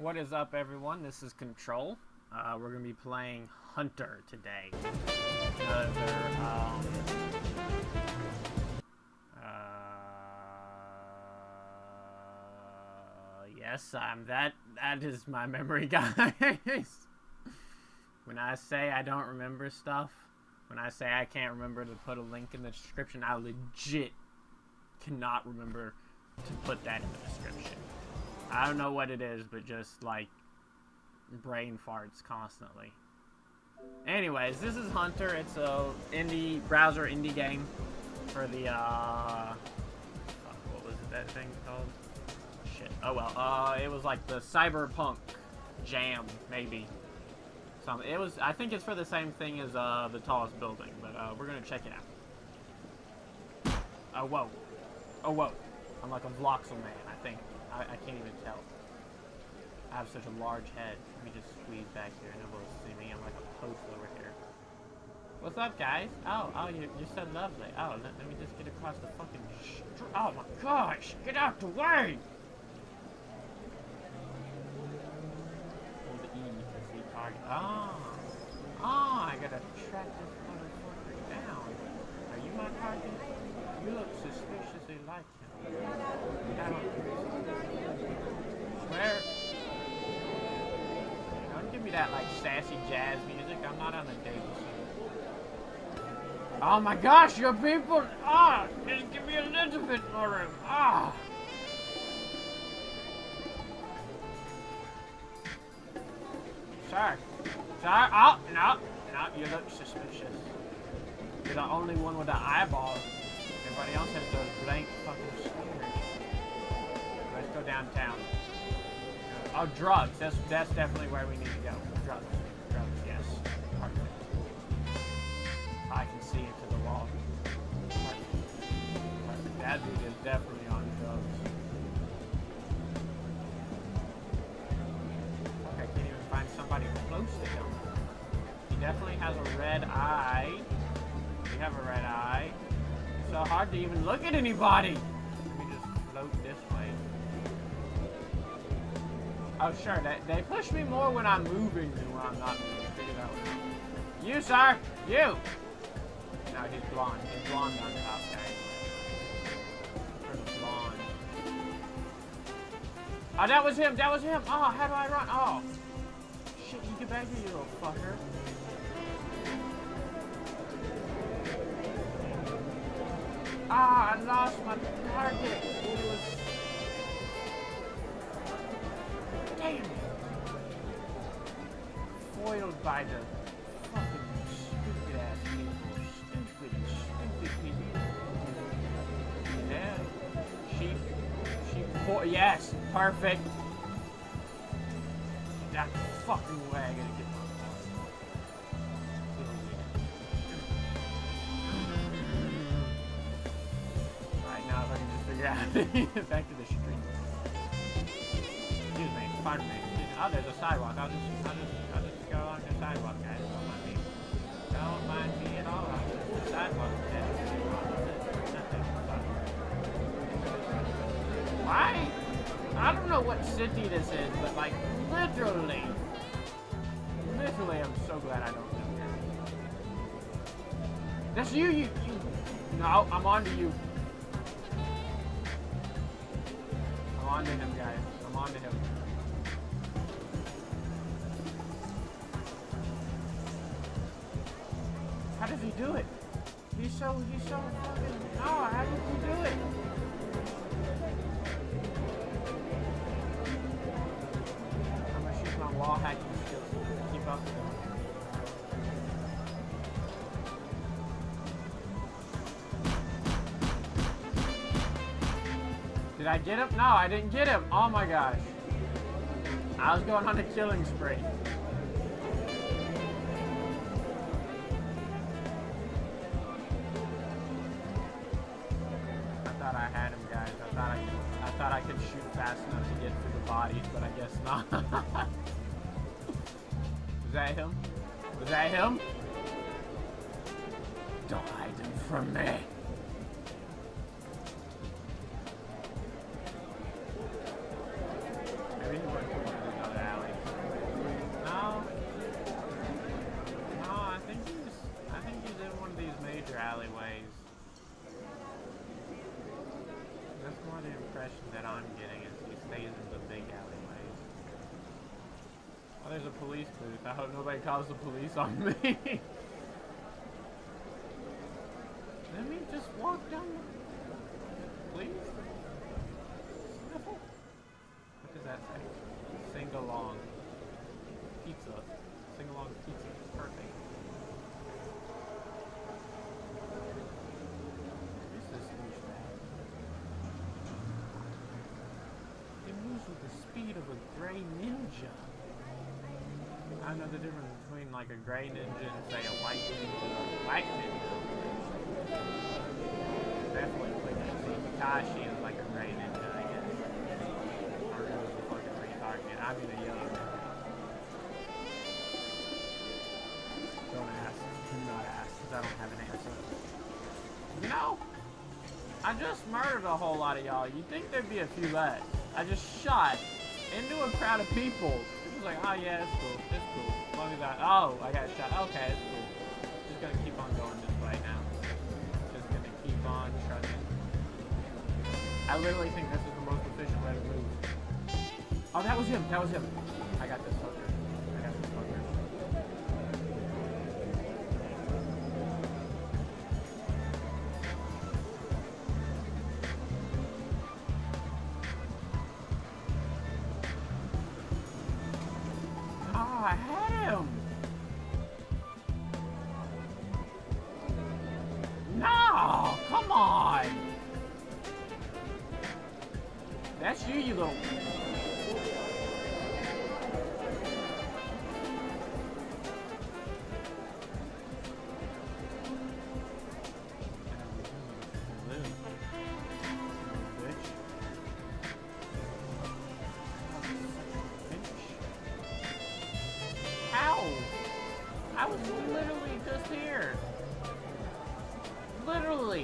What is up, everyone? This is Control. We're going to be playing Hunter today. Yes, that is my memory, guys. When I say I don't remember stuff, when I say I can't remember to put a link in the description, I legit cannot remember to put that in the description. I don't know what it is, but just, like, brain farts constantly. Anyways, this is Hunter. It's a browser indie game for the, what was that thing called? Shit. Oh, well, it was like the Cyberpunk Jam, maybe. Something. It was, I think it's for the same thing as, the tallest building, but, we're gonna check it out. Oh, whoa. Oh, whoa. I'm like a voxel man, I think. I can't even tell. I have such a large head. Let me just squeeze back here and nobody will see me. I'm like a post over here. What's up, guys? Oh, you're so lovely. Oh, let me just get across the fucking oh my gosh! Get out the way! Hold the E to see target. I gotta track this motherfucker down. Are you my target? You look suspiciously like him. Swear. Don't give me that like sassy jazz music. I'm not on a date with you. Oh my gosh, your people! Just give me a little bit more room. Sorry. Oh, no, you look suspicious. You're the only one with the eyeball. Everybody else has those blank fucking sneakers. Let's go downtown. Oh, drugs. That's definitely where we need to go. Drugs, yes. Perfect. I can see into the wall. Perfect. That dude is definitely on drugs. Okay, I can't even find somebody close to him. He definitely has a red eye. We have a red eye. So hard to even look at anybody. Let me just float this way. Oh, sure. They push me more when I'm moving than when I'm not moving. Figure that one out. You, sir! You! No, he's blonde. He's blonde on top, guys. Pretty blonde. Oh, that was him! That was him! Oh, how do I run? Oh! Shit, you get back here, you little fucker. I lost my target. It was... Damn it. Foiled by the fucking stupid ass people. Stupid people. Yeah. Sheep. Yes, perfect. That fucking way I gotta get my back to the street. Excuse me, pardon me. Oh, there's a sidewalk. I'll just go along the sidewalk, guys. Don't mind me. Don't mind me at all. The sidewalk. Why? I don't know what city this is, but like literally, I'm so glad I don't live here. That's you. No, I'm on to you. I'm on to him, guys. I'm on to him. How does he do it? He's so fucking... No, how did he do it? I'm gonna use my wall hacking skills to keep up with him. Did I get him? No, I didn't get him. Oh my gosh. I was going on a killing spree. I thought I had him, guys. I thought I could shoot fast enough to get through the bodies, but I guess not. Was that him? Was that him? Don't hide him from me. Maybe he went to one of these other there's a police booth. I hope nobody calls the police on me. Let me just walk down the... Please? Sniffle? What does that say? Sing along. Pizza. Sing along pizza. Perfect. What is this douchebag? It moves with the speed of a gray ninja. I know the difference between like a gray ninja and say a white ninja or a black ninja. Definitely quick to see. Kashi is like a gray ninja, I guess. Or it was a fucking retard man. I mean a yellow ninja. Don't ask. Do not ask, because I don't have an answer. You know, I just murdered a whole lot of y'all. You'd think there'd be a few less. I just shot into a crowd of people. It was like, oh yeah, it's cool. It's cool. As long as I got shot. Okay, it's cool. Just gonna keep on going this way now. Just gonna keep on trucking. I literally think this is the most efficient way to move. Oh, that was him. That was him. I got this fucker. I got this fucker. Oh, I had him. No, come on. That's you, you little... How? I was literally just here. Literally.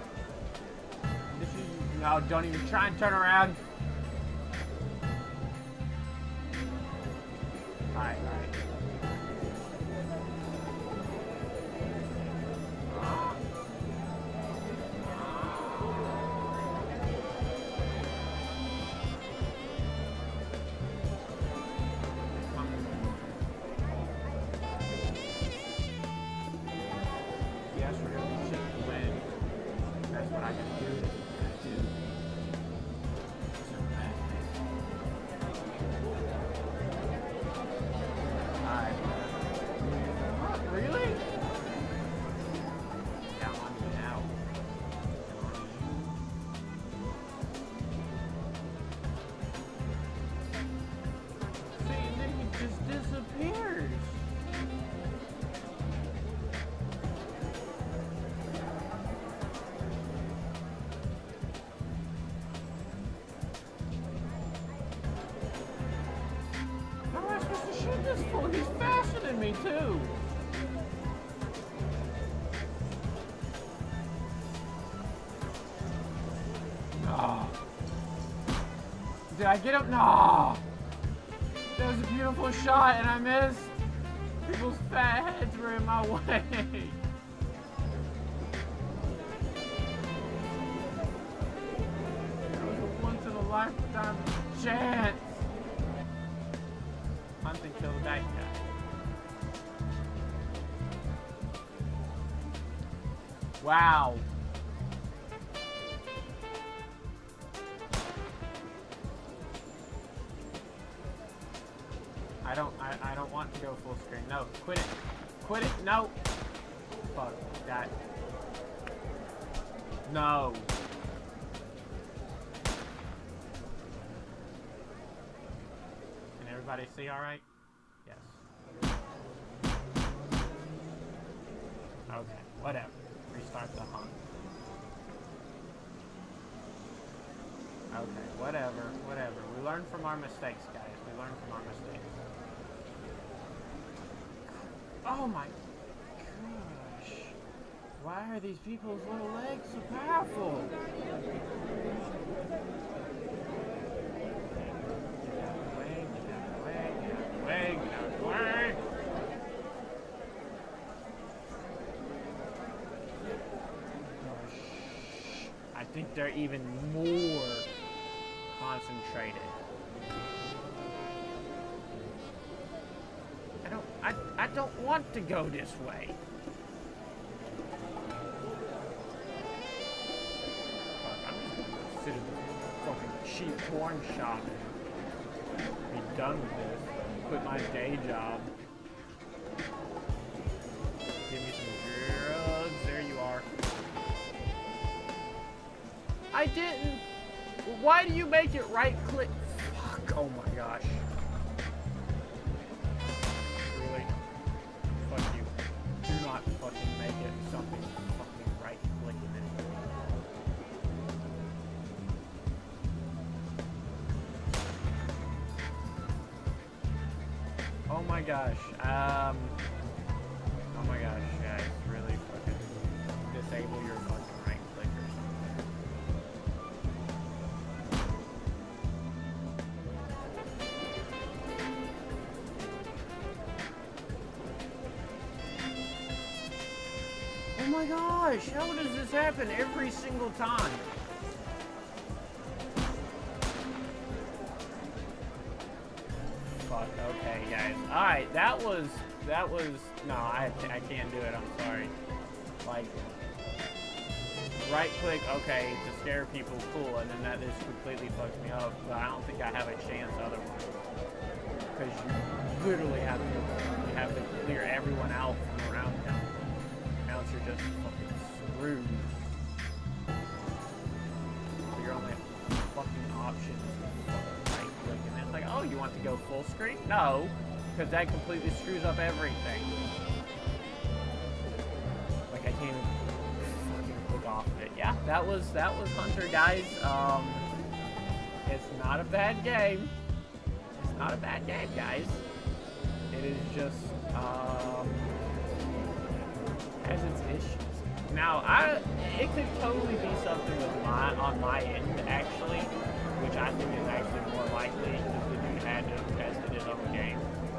No, don't even try and turn around. Alright, alright. Yes, we're gonna be shit to win. That's what I can do. Really? Yeah, I'm on you now. See, and then he just disappears. How am I supposed to shoot this fool? He's faster than me, too. No. Did I get him? No. That was a beautiful shot, and I missed. People's fat heads were in my way. That was a once-in-a-lifetime chance. Hunt and kill the bad guy. Wow. I don't want to go full screen. No, quit it. Quit it. No. Fuck that. No. Can everybody see all right? Yes. Okay, whatever. Restart the hunt. Okay, whatever, whatever. We learn from our mistakes, guys. We learn from our mistakes. Oh my gosh. Why are these people's little legs so powerful? Get out of the way, get out of the way, get out of the way, get out of the way. I think they're even more concentrated. want to go this way. Fuck, I'm just gonna sit in this fucking cheap porn shop and be done with this. Quit my day job. Give me some drugs. There you are. I didn't. Why do you make it right click? Fuck. Oh my gosh. Really? Fuck you. Do not fucking make it something fucking right clicking it. Oh my gosh. Oh my gosh, guys. Really fucking disable your fucking right clickers. Oh my gosh, how does this happen every single time? Fuck, okay, guys. Alright, that was, no, I can't do it, I'm sorry. Like, right click, okay, to scare people, cool, and then that just completely fucks me up, but I don't think I have a chance otherwise. Because you literally have to clear everyone out from around town. Else you're just fucking screwed. So your only fucking option is right click, and it's like, oh, you want to go full screen? No, because that completely screws up everything. Like I can't even fucking click off of it. Yeah, that was Hunter, guys. It's not a bad game. It's not a bad game, guys. It is just has its issues. Now, it could totally be something with on my end, actually, which I think is actually more likely if the dude had to have tested his own game.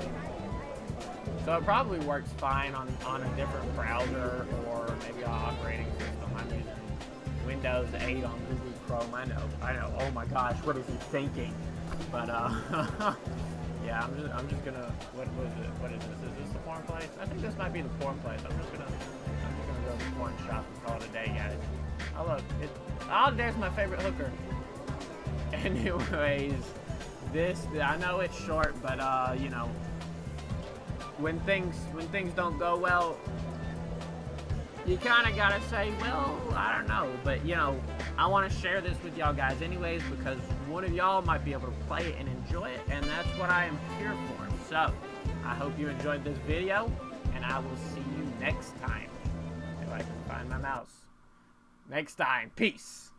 So it probably works fine on a different browser or maybe an operating system. I'm using Windows 8 on Google Chrome. I know. Oh my gosh, what is he thinking? But yeah, I'm just gonna. What is it? What is this? Is this the porn place? I think this might be the porn place. I'm just gonna go to the porn shop and call it a day, guys. Oh look, oh, there's my favorite hooker. Anyways, I know it's short, but you know, when things don't go well, you kind of gotta say, well, I don't know, but you know, I want to share this with y'all guys anyways, because one of y'all might be able to play it and enjoy it, and that's what I am here for. So, I hope you enjoyed this video, and I will see you next time. If I can find my mouse. Next time. Peace.